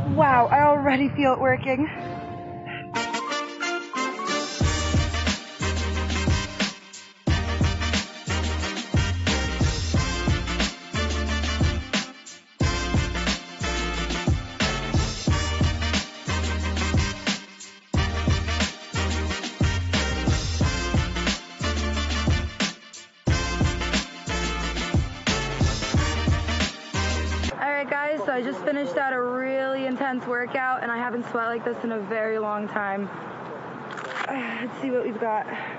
Wow, I already feel it working. Alright guys, so I just finished out a really intense workout and I haven't sweat like this in a very long time. Let's see what we've got.